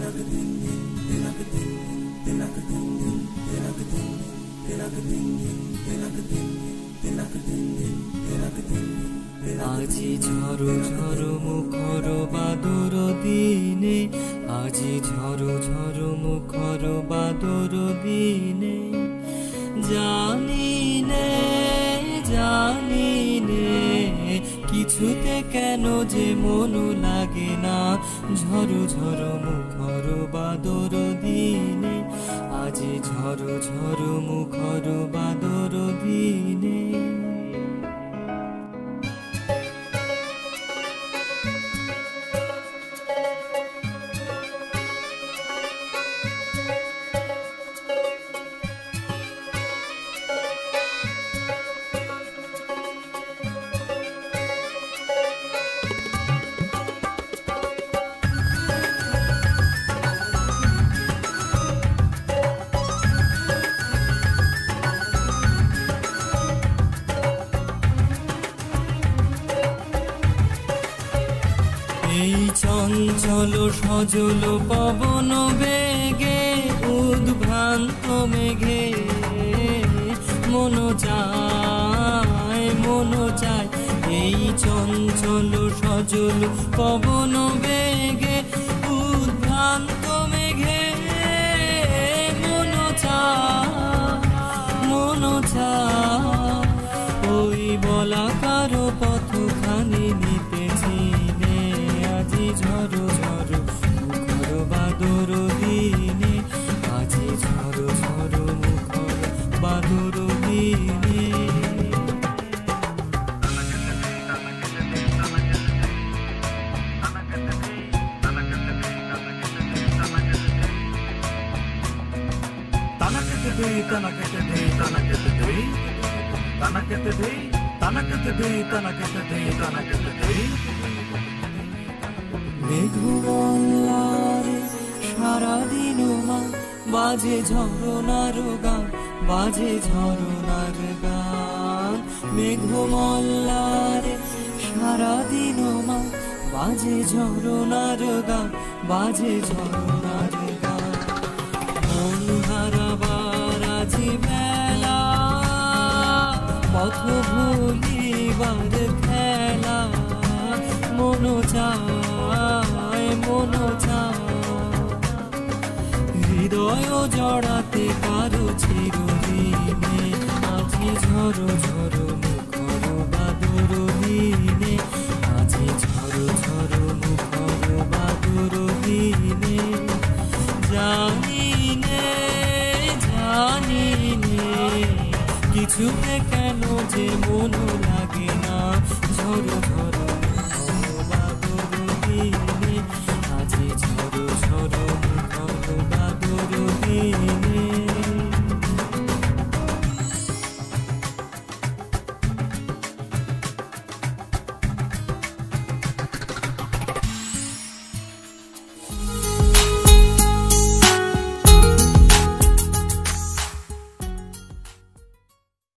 আজি ঝড়ো ঝড়ো মুখর বাদর দিনে, আজি ঝড়ো ঝড়ো মুখর বাদর দিনে, জানি নে জানি নে কিছুতে কেন যে মন লাগে না। ঝড়ো ঝড়ো মুখর বাদর দিনে, আজি ঝড়ো ঝড়ো মুখর বাদর দিনে। এই চঞ্চল সজল পবন বেগে, উদ্ভ্রান্ত মেঘে মন চায় মন চায়। এই চঞ্চল সজল পবন বেগে, উদ্ভ্রান্ত মেঘে মন চায় মন চায়। ওই বলাকার পথখানি নিতেছি, আজি ঝড়ো ঝড়ো মুখর বাদর দিনে, আজি ঝড়ো ঝড়ো মুখর বাদর দিনে। মেঘমল্লারে সারাদিন মা বাজে ঝরনার গান, বাজে ঝরনার গান। মেঘমল্লারে সারাদিন মা বাজে ঝরনার গান, বাজে ঝরনার গান। মন হারাবার আজি বেলা, পথ ভুলিবার খেলা। মন চায় মন চায়, হৃদয় জড়াতে কারো চিরদিনে। আজি ঝড়ো ঝড়ো মুখর বাদর দিনে, আজি ঝড়ো ঝড়ো মুখর বাদর দিনে। জানি নে কিছুতে কেন যে মন লাগে না। ঝড়ো ঝড়ো